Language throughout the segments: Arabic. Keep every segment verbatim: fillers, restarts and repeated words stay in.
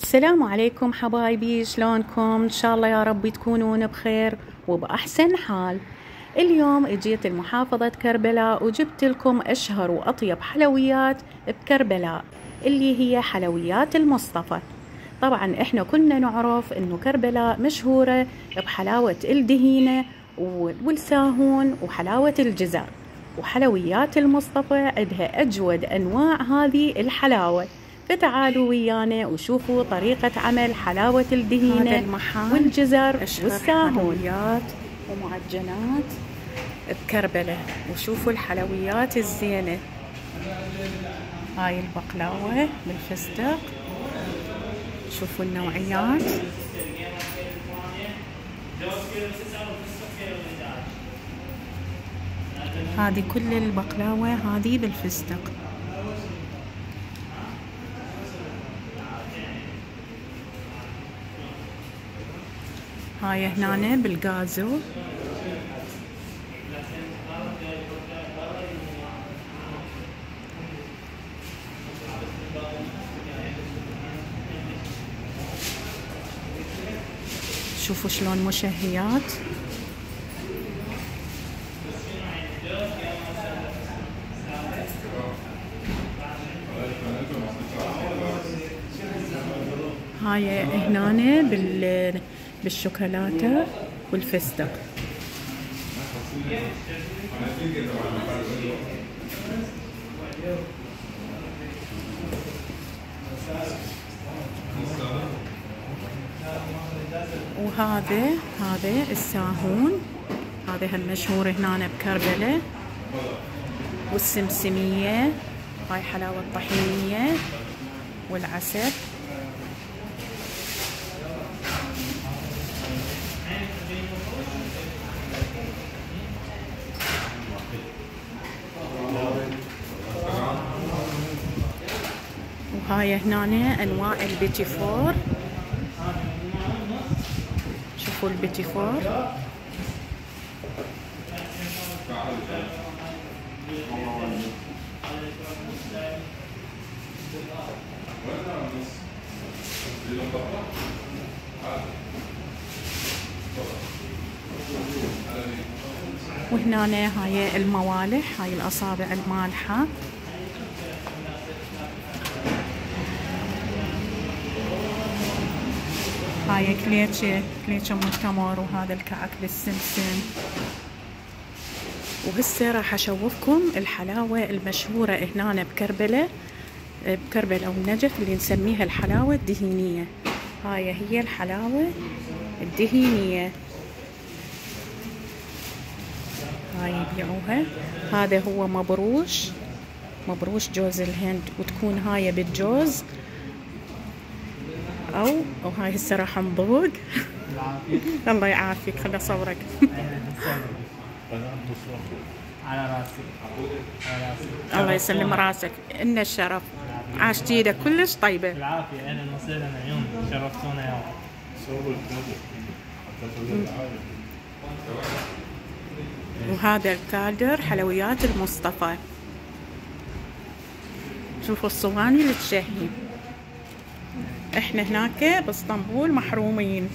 السلام عليكم حبايبي، شلونكم؟ ان شاء الله يا رب تكونون بخير وبأحسن حال. اليوم اجيت المحافظة كربلاء وجبت لكم اشهر واطيب حلويات بكربلاء اللي هي حلويات المصطفى. طبعا احنا كلنا نعرف انه كربلاء مشهورة بحلاوة الدهينة والساهون وحلاوة الجزر، وحلويات المصطفى عندها اجود انواع هذه الحلاوة. فتعالوا ويانا وشوفوا طريقة عمل حلاوة الدهينة والجزر والساهون ومعجنات بكربلاء. وشوفوا الحلويات الزينة، هاي البقلاوة بالفستق، شوفوا النوعيات، هذه كل البقلاوة هذه بالفستق. هاي هنا بالغازو، شوفوا شلون مشهيات. هاي هنا بال بالشوكولاتة والفستق. وهذا هذا الساهون، هذا هم مشهور هنا بكربلاء. والسمسمية، هاي حلاوة طحينية والعسل. وهاي هنا انواع البيتي فور، شوفوا البيتي فور. وهنا هاي الموالح، هاي الاصابع المالحة. هاي كليتشة كليتشة متمر، وهذا الكعك بالسمسم. وهسه راح اشوفكم الحلاوة المشهورة هنا بكربلاء بكربلاء والنجف اللي نسميها الحلاوة الدهينية. هاي هي الحلاوة الدهينية، هاي يبيعوها. هذا هو مبروش مبروش جوز الهند، وتكون هاي بالجوز او او هاي هسه راح نذوق. الله يعافيك، خلي اصورك. على راسي على راسي. الله يسلم راسك، ان الشرف. عاشت ايدك كلش طيبه. بالعافيه، اهلا وسهلا عيون، شرفتونا يا رب. وهذا الكادر حلويات المصطفى، شوفوا الصواني اللي تشهي. احنا هناك باسطنبول محرومين.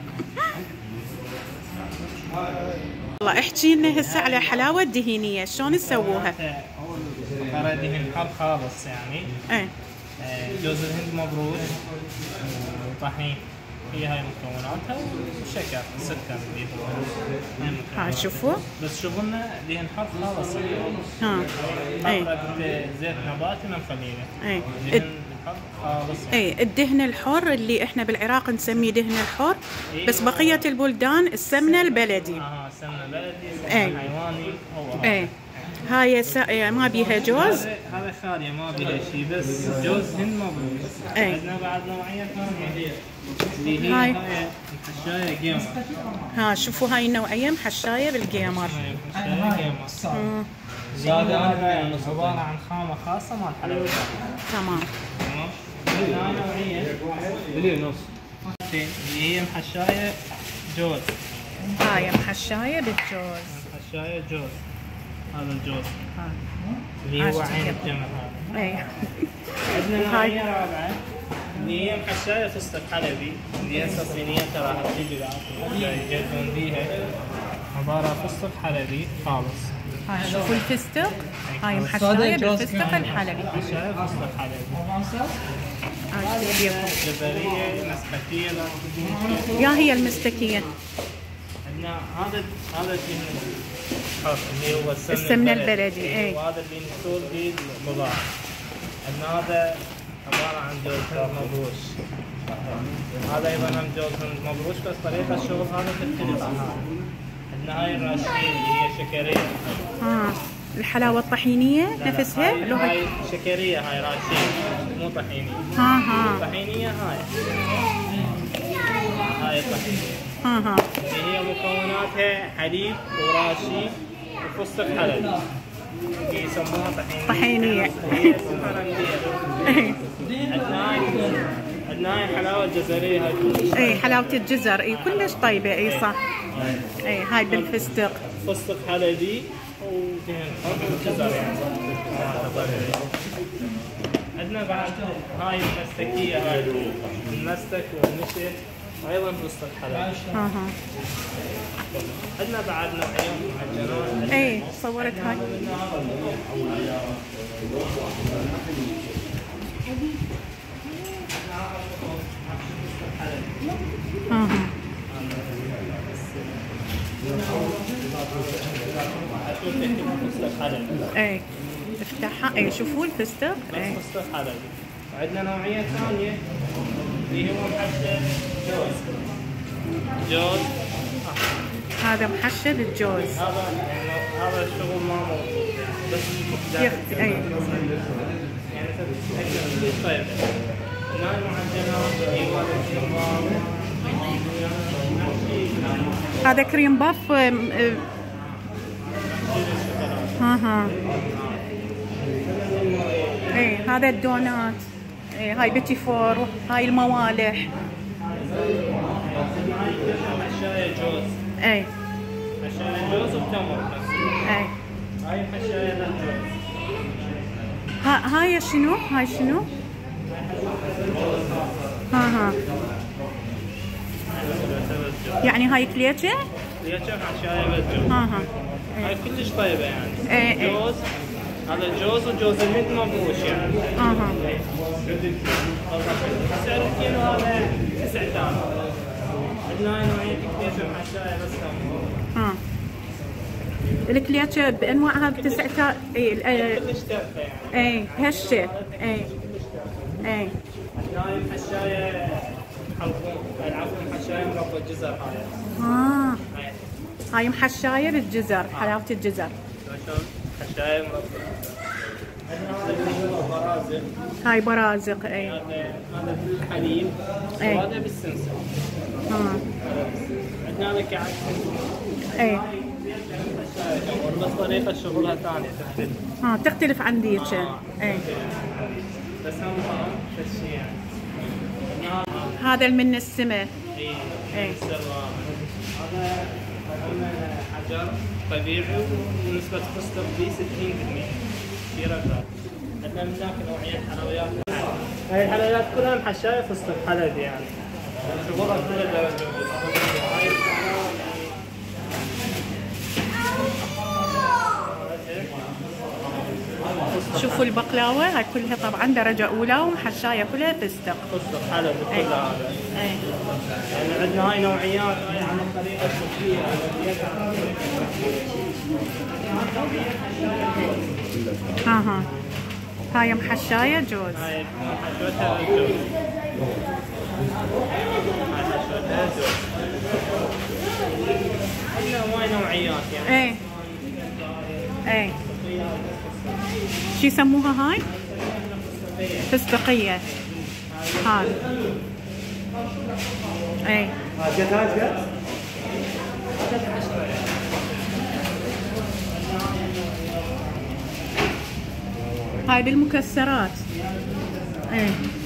والله احكي لنا هسه على حلاوه الدهينيه، شلون تسووها؟ البقرة دهن حر خالص يعني. ايه. جوز الهند مبروش وطحين، هي هاي مكوناتها، وشكر سكر. ها شوفوا، بس شوفوا لنا دهن حر خالص. ها اي زيت نباتي ما مخلينه. اي دهن حر خالص. اي الدهن الحر اللي احنا بالعراق نسميه دهن الحر، بس بقيه البلدان السمنه البلدي. اه السمنه البلدي، السمنه الحيواني هو. اي هاي سا... ما بيها جوز. هذا خالية ما بيها شيء، بس جوز هند مبروش. اي عندنا بعد نوعية ثانية اللي هي هاي محشاية جيمر. ها شوفوا هاي النوعية محشاية بالجيمر. محشاية جيمر. زيادة عبارة عن خامة خاصة مال حلويات. تمام. تمام. هاي نوعية اللي نص اللي هي محشاية جوز. هاي محشاية بالجوز. محشاية جوز، هذا الجوز. ها اللي هو عين الجمل هذا. اي. عندنا نوعية رابعة اللي هي محشايه فستق حلبي، اللي هسه صينيتها راح تيجي يجهزون بيها. عباره عن فستق حلبي خالص. هاي شوفوا الفستق، هاي محشايه بالفستق الحلبي. محشايه فستق حلبي. هاي تبيكم. جزريه مسكتيه. يا هي المستكيه. عندنا هذا هذا اللي هو السمن, السمنه البلدي. اي وهذا اللي نسول به البضاعه. عندنا هذا عباره عن جوز مبروش. هذا ايضا هم جوز مبروش بس طريقه الشغل هذا تختلف عن هذا. عندنا هاي الراشين اللي هي شكريه. اه الحلاوه الطحينيه نفسها؟ هاي, هاي شكريه، هاي راشين مو طحينيه. ها ها طحينيه هاي. هاي الطحينيه. ها ها اللي هي مكوناتها حليب وراشي وفستق حلبي. يسموها طحينيه. طحينيه. هي اسمها رمليه. عندنا هاي عندنا هاي حلاوه الجزريه هاي كلش. اي حلاوه الجزر، اي كلش طيبه. اي صح. اي هاي بالفستق. فستق حلبي وفيها جزر يعني. عندنا بعد هاي المستكيه، هاي المستك والنشا وايضا فستق حلبي. ها ها عندنا بعد نوعين معجنات. اي صورت هاي. ها ها اي افتحها. اي شوفوا الفستق. اي فستق حلبي. وعندنا نوعيه ثانيه اللي هو محشى جوز. جوز هذا محشى بالجوز. هذا هذا الشغل ما موجود بس يخت... اي يعني كلش طيب. هنا المعجنات ايوه هذا كريم باف. ها ها اي هذا الدونات. اي هاي بيتي فور. هاي الموالح. حشايه جوز. اي حشايه جوز وتمر بس. اي هاي حشايه جوز. ها هاي شنو؟ هاي شنو؟ ها ها يعني هاي كليتشة؟ كليتشة حشايه بالجوز. ها ها هاي كلش طيبه يعني. اي اي جوز هذا جوز وجوز الهند مبروش يعني. اها سعر الكيلو هذا تسعة آلاف. عندنا هاي نوعية كليتشة محشاية بس كم. ها الكليتشة بانواعها بتسعة. اي كلش تافهة يعني. اي هشة. اي اي هاي محشاية حلقوم، عفوا محشاية مربى الجزر هاي. اه هاي محشاية بالجزر، حلاوة الجزر. شلون؟ محشاية مربى. عندنا هذا اللي هو برازق. هاي برازق. اي هذا هذا بالحليب وهذا بالسمسم. اه عندنا هذا كعك. اي بس طريقة شغلها ثانية تختلف. اه تختلف عن ديك. اي بس هم شيء يعني. هذا من السمة. اي اي هذا حجر طبيعي ونسبة فستق فيه ستين بالمئة. في رجال. عندنا من ذاك نوعية حلويات. هاي الحلويات كلها محشاية فستق حلبي يعني. شغلها كل الدرجة. شوفوا البقلاوة هاي كلها طبعا درجة أولى ومحشاية كلها فستق. فستق حلبي كل هذا. اي يعني عندنا هاي نوعيات هاي على الطريقة التركية. ها ها هاي محشاية جوز. هاي حشوتها الجوز. هاي حشوتها الجوز. عندنا هواي نوعيات يعني. اي اي شو يسموها هاي؟ فستقية. هاي اي هاي بالمكسرات. اي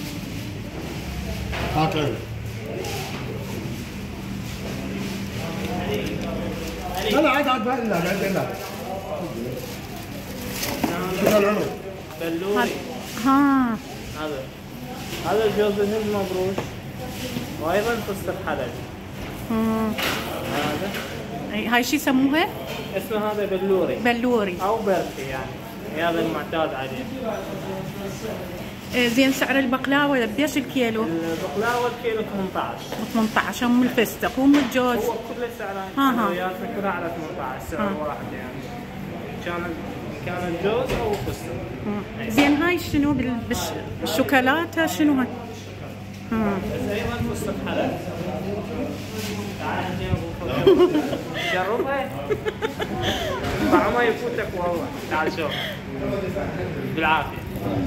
لا عاد عاد لا لا لا بلوري. ها هذا هذا الجوز الهند مبروش، وايضا فستق حلبي. هذا هاي شو يسموها؟ اسمه هذا بلوري بلوري او بركي يعني، هذا المعتاد عليه. زين سعر البقلاوه قديش الكيلو؟ البقلاوه الكيلو ثمانية عشر. ثمانية عشر ام الفستق وام الجوز؟ هو كل سعرها حلوياتنا كلها على ثمانية عشر سعر واحد يعني، كان كان الجوز او الفستق. زين هاي شنو بالشوكولاته شنو هاي؟ بس ايضا فستق حلبي. تعال جربها طعمها يفوتك والله. تعال شوف بالعافيه.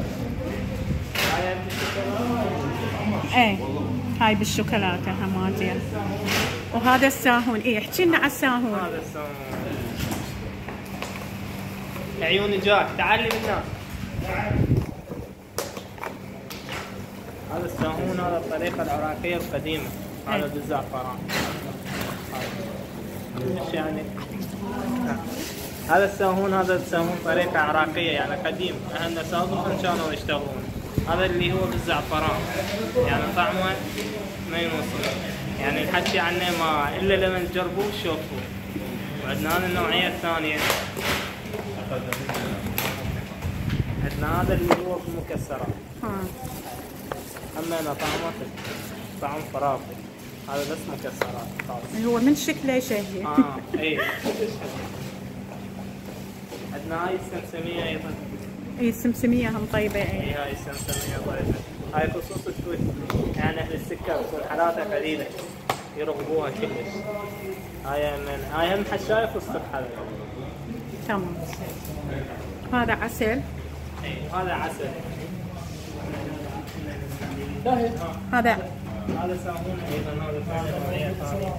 ايه هاي بالشوكولاته هم زين. وهذا الساهون. ايه احكي لنا على الساهون. هذا الساهون عيوني جاك، تعالي من هنا. هذا الساهون هذا الطريقه العراقيه القديمه، هذا بالزعفران. مش يعني هذا الساهون هذا الساهون طريقه عراقيه يعني قديم، اهلنا سابقا كانوا يشتغلون. هذا اللي هو بالزعفران يعني طعمه ما يوصل يعني الحكي عنه ما الا لما تجربوه تشوفوه. وعندنا هذه النوعيه الثانيه، عندنا هذا اللي هو بالمكسرات. اما انا طعمه طعم خرافي، هذا بس مكسرات خالص. هو من شكله يشهي. اه اي. عندنا هاي السمسميه ايضا. اي السمسميه هم طيبه. اي هاي السمسميه طيبه، هاي خصوص الشوي يعني اهل السكر حالاتها قليله يرغبوها كلش. هاي من هاي هم حشايه فستق حلبي. تمام. هذا عسل. اي وهذا عسل. هذا هذا ساهون ايضا، هذا ثاني نوعيه ثانيه.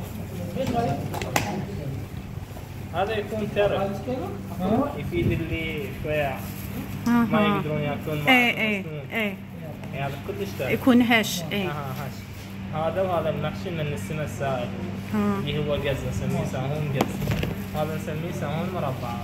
هذا يكون ترف يفيد اللي شويه ما يقدرون ياكلون معه. اي اي اي يعني كلش ترف يكون هش. اي اها هش. هذا وهذا المحشي من السمه السائل اللي هو قز، نسميه ساهون قز. هذا نسميه ساهون مربعات.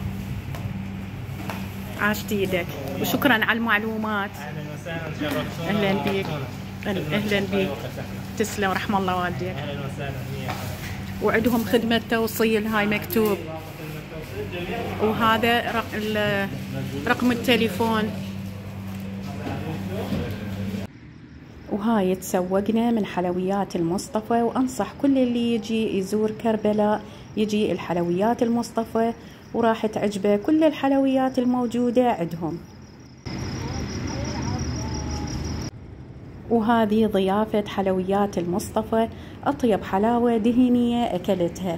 عاشت ايدك وشكرا على المعلومات. اهلا وسهلا، شرفتونا. اهلا بيك. اهلا بيك. تسلم رحم الله والديك. اهلا وسهلا. وعندهم خدمة توصيل هاي مكتوب، وهذا رقم التليفون. وهاي تسوقنا من حلويات المصطفى، وأنصح كل اللي يجي يزور كربلاء يجي الحلويات المصطفى وراح تعجبه كل الحلويات الموجودة عندهم. وهذه ضيافة حلويات المصطفى، أطيب حلاوة دهنية أكلتها.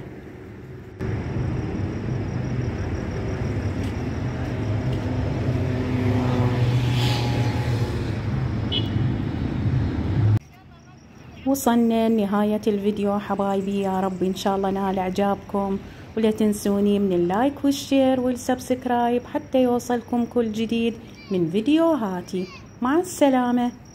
وصلنا لنهاية الفيديو حبايبي، يا رب إن شاء الله نال إعجابكم، ولا تنسوني من اللايك والشير والسبسكرايب حتى يوصلكم كل جديد من فيديوهاتي. مع السلامة.